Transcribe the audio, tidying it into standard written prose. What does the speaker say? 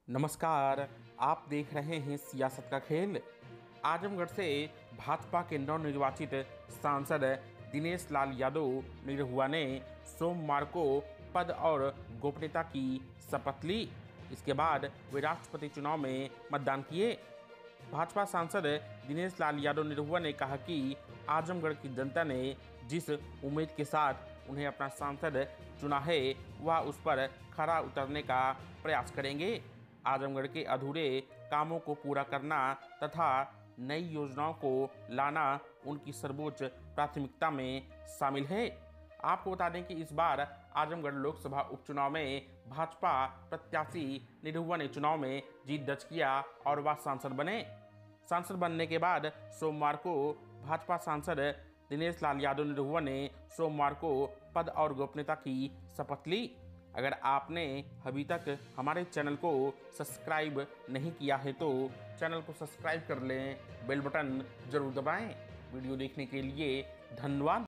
नमस्कार, आप देख रहे हैं सियासत का खेल। आजमगढ़ से भाजपा के नवनिर्वाचित सांसद दिनेश लाल यादव निरहुआ ने सोमवार को पद और गोपनीयता की शपथ ली। इसके बाद वे राष्ट्रपति चुनाव में मतदान किए। भाजपा सांसद दिनेश लाल यादव निरहुआ ने कहा कि आजमगढ़ की जनता ने जिस उम्मीद के साथ उन्हें अपना सांसद चुना है, वह उस पर खरा उतरने का प्रयास करेंगे। आजमगढ़ के अधूरे कामों को पूरा करना तथा नई योजनाओं को लाना उनकी सर्वोच्च प्राथमिकता में शामिल है। आपको बता दें कि इस बार आजमगढ़ लोकसभा उपचुनाव में भाजपा प्रत्याशी निरहुआ ने चुनाव में जीत दर्ज किया और वह सांसद बने। सांसद बनने के बाद सोमवार को भाजपा सांसद दिनेश लाल यादव निरहुआ ने सोमवार को पद और गोपनीयता की शपथ ली। अगर आपने अभी तक हमारे चैनल को सब्सक्राइब नहीं किया है तो चैनल को सब्सक्राइब कर लें, बेल बटन जरूर दबाएं। वीडियो देखने के लिए धन्यवाद।